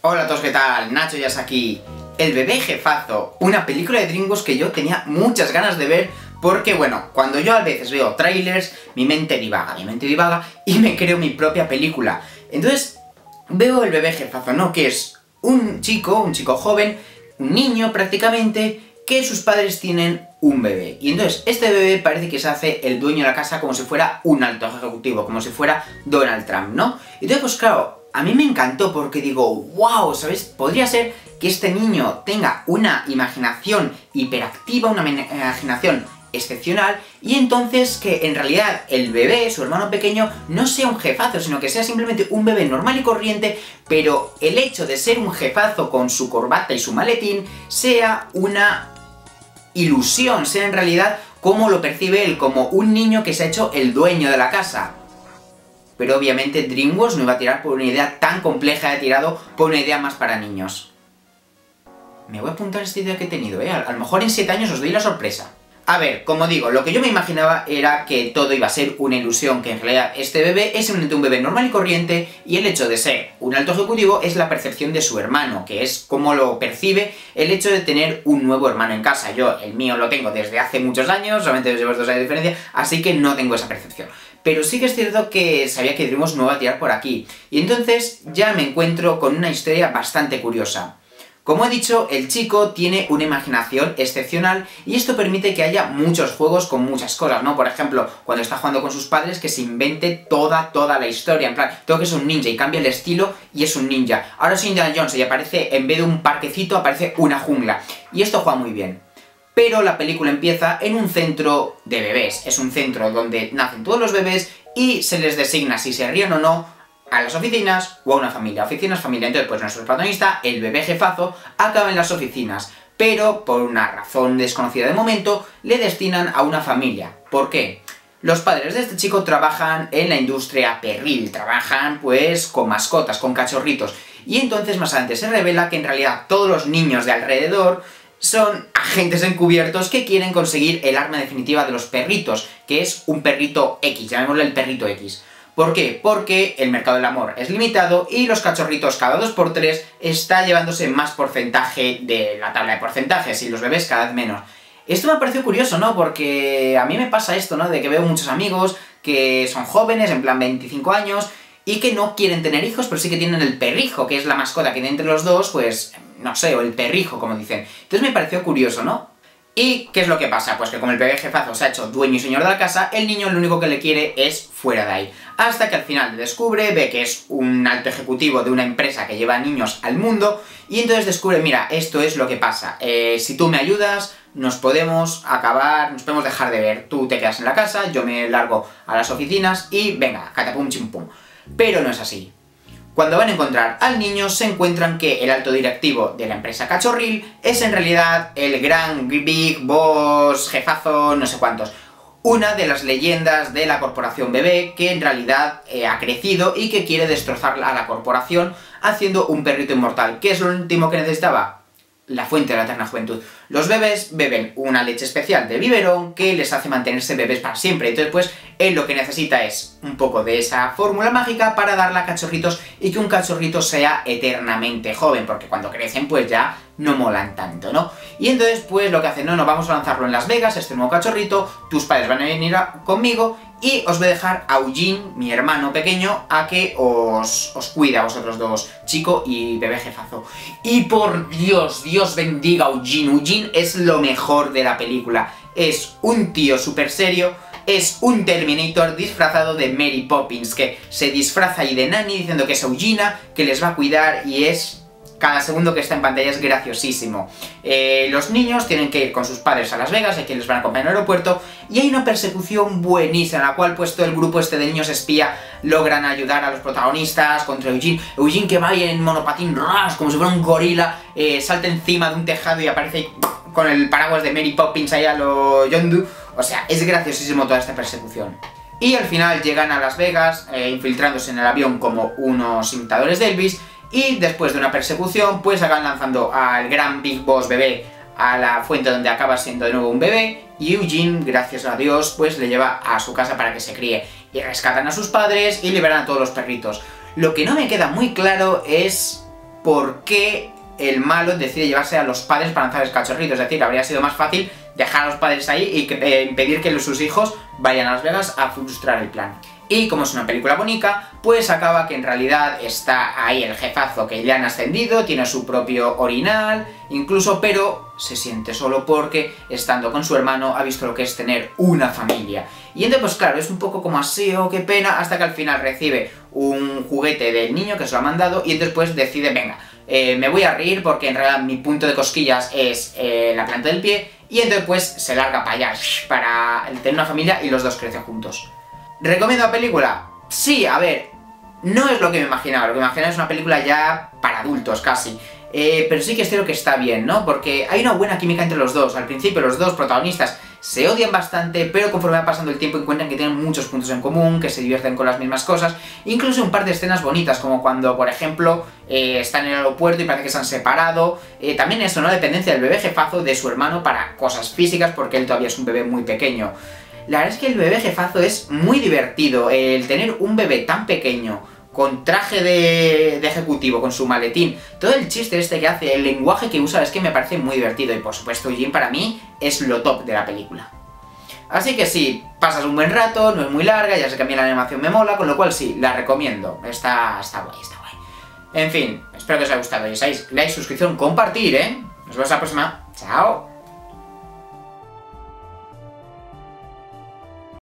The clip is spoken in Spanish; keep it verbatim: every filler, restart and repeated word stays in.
Hola a todos, ¿qué tal? Nacho ya es aquí. El bebé jefazo, una película de DreamWorks que yo tenía muchas ganas de ver porque, bueno, cuando yo a veces veo trailers, mi mente divaga, mi mente divaga y me creo mi propia película. Entonces, veo El bebé jefazo, ¿no? Que es un chico, un chico joven, un niño prácticamente, que sus padres tienen un bebé. Y entonces, este bebé parece que se hace el dueño de la casa como si fuera un alto ejecutivo, como si fuera Donald Trump, ¿no? Entonces, pues claro, a mí me encantó porque digo, wow, ¿sabes? Podría ser que este niño tenga una imaginación hiperactiva, una imaginación excepcional, y entonces que en realidad el bebé, su hermano pequeño, no sea un jefazo, sino que sea simplemente un bebé normal y corriente, pero el hecho de ser un jefazo con su corbata y su maletín sea una ilusión, sea en realidad como lo percibe él, como un niño que se ha hecho el dueño de la casa. Pero obviamente DreamWorks no iba a tirar por una idea tan compleja, ha tirado por una idea más para niños. Me voy a apuntar esta idea que he tenido, ¿eh? A lo mejor en siete años os doy la sorpresa. A ver, como digo, lo que yo me imaginaba era que todo iba a ser una ilusión, que en realidad este bebé es simplemente un bebé normal y corriente, y el hecho de ser un alto ejecutivo es la percepción de su hermano, que es como lo percibe el hecho de tener un nuevo hermano en casa. Yo, el mío lo tengo desde hace muchos años, solamente llevo dos años de diferencia, así que no tengo esa percepción. Pero sí que es cierto que sabía que DreamWorks no iba a tirar por aquí, y entonces ya me encuentro con una historia bastante curiosa. Como he dicho, el chico tiene una imaginación excepcional y esto permite que haya muchos juegos con muchas cosas, ¿no? Por ejemplo, cuando está jugando con sus padres, que se invente toda, toda la historia. En plan, tengo que ser un ninja y cambia el estilo y es un ninja. Ahora soy Indiana Jones y aparece, en vez de un parquecito, aparece una jungla. Y esto juega muy bien. Pero la película empieza en un centro de bebés. Es un centro donde nacen todos los bebés y se les designa si se ríen o no a las oficinas o a una familia. Oficinas, familia. Entonces, pues nuestro protagonista, el bebé jefazo, acaba en las oficinas, pero por una razón desconocida de momento, le destinan a una familia. ¿Por qué? Los padres de este chico trabajan en la industria perril, trabajan pues con mascotas, con cachorritos, y entonces más adelante se revela que en realidad todos los niños de alrededor son agentes encubiertos que quieren conseguir el arma definitiva de los perritos, que es un perrito X, llamémosle el perrito X. ¿Por qué? Porque el mercado del amor es limitado y los cachorritos cada dos por tres está llevándose más porcentaje de la tabla de porcentajes y los bebés cada vez menos. Esto me pareció curioso, ¿no? Porque a mí me pasa esto, ¿no? De que veo muchos amigos que son jóvenes, en plan veinticinco años, y que no quieren tener hijos, pero sí que tienen el perrijo, que es la mascota que tiene entre los dos, pues, no sé, o el perrijo, como dicen. Entonces me pareció curioso, ¿no? ¿Y qué es lo que pasa? Pues que como el bebé jefazo se ha hecho dueño y señor de la casa, el niño lo único que le quiere es fuera de ahí. Hasta que al final descubre, ve que es un alto ejecutivo de una empresa que lleva niños al mundo, y entonces descubre, mira, esto es lo que pasa, eh, si tú me ayudas, nos podemos acabar, nos podemos dejar de ver, tú te quedas en la casa, yo me largo a las oficinas y venga, catapum chimpum. Pero no es así. Cuando van a encontrar al niño, se encuentran que el alto directivo de la empresa cachorril es en realidad el gran big boss, jefazo, no sé cuántos. Una de las leyendas de la corporación bebé, que en realidad eh, ha crecido y que quiere destrozar a la corporación haciendo un perrito inmortal. ¿Qué es lo último que necesitaba? La fuente de la eterna juventud. Los bebés beben una leche especial de biberón que les hace mantenerse bebés para siempre. Entonces, pues, él lo que necesita es un poco de esa fórmula mágica para darle a cachorritos y que un cachorrito sea eternamente joven, porque cuando crecen, pues ya no molan tanto, ¿no? Y entonces, pues, lo que hacen, no, no, vamos a lanzarlo en Las Vegas, este nuevo cachorrito, tus padres van a venir a, conmigo, y os voy a dejar a Eugene, mi hermano pequeño, a que os, os cuide a vosotros dos, chico y bebé jefazo. Y por Dios, Dios bendiga a Eugene. Eugene es lo mejor de la película. Es un tío súper serio, es un Terminator disfrazado de Mary Poppins, que se disfraza ahí de Nanny diciendo que es Eugenia, que les va a cuidar, y es... cada segundo que está en pantalla es graciosísimo. Eh, los niños tienen que ir con sus padres a Las Vegas, hay quienes les van a acompañar al aeropuerto, y hay una persecución buenísima, en la cual pues todo el grupo este de niños espía logran ayudar a los protagonistas contra Eugene. Eugene que va ahí en monopatín, ras, como si fuera un gorila, eh, salta encima de un tejado y aparece ahí con el paraguas de Mary Poppins ahí a lo Yondu. O sea, es graciosísimo toda esta persecución. Y al final llegan a Las Vegas, eh, infiltrándose en el avión como unos imitadores de Elvis, y después de una persecución, pues acaban lanzando al gran Big Boss bebé a la fuente donde acaba siendo de nuevo un bebé, y Eugene, gracias a Dios, pues le lleva a su casa para que se críe. Y rescatan a sus padres y liberan a todos los perritos. Lo que no me queda muy claro es por qué el malo decide llevarse a los padres para lanzar el cachorrito. Es decir, habría sido más fácil dejar a los padres ahí y que, eh, impedir que los, sus hijos vayan a Las Vegas a frustrar el plan. Y como es una película bonita, pues acaba que en realidad está ahí el jefazo que le han ascendido, tiene su propio orinal, incluso, pero se siente solo porque, estando con su hermano, ha visto lo que es tener una familia. Y entonces, pues claro, es un poco como así, oh, qué pena, hasta que al final recibe un juguete del niño que se lo ha mandado y entonces pues decide, venga, eh, me voy a reír porque en realidad mi punto de cosquillas es eh, la planta del pie, y entonces pues se larga para allá, para tener una familia y los dos crecen juntos. ¿Recomiendo la película? Sí, a ver, no es lo que me imaginaba, lo que me imaginaba es una película ya para adultos casi. Eh, pero sí que es cierto que está bien, ¿no? Porque hay una buena química entre los dos. Al principio los dos protagonistas se odian bastante, pero conforme va pasando el tiempo encuentran que tienen muchos puntos en común, que se divierten con las mismas cosas, incluso un par de escenas bonitas, como cuando, por ejemplo, eh, están en el aeropuerto y parece que se han separado. Eh, también eso, ¿no? Dependencia del bebé jefazo de su hermano para cosas físicas, porque él todavía es un bebé muy pequeño. La verdad es que el bebé jefazo es muy divertido, el tener un bebé tan pequeño, con traje de, de ejecutivo, con su maletín, todo el chiste este que hace, el lenguaje que usa, es que me parece muy divertido, y por supuesto Jim para mí es lo top de la película. Así que sí, pasas un buen rato, no es muy larga, ya sé que a mí la animación me mola, con lo cual sí, la recomiendo, está, está guay, está guay. En fin, espero que os haya gustado, ya sabéis, like, suscripción, compartir, ¿eh? Nos vemos la próxima, chao.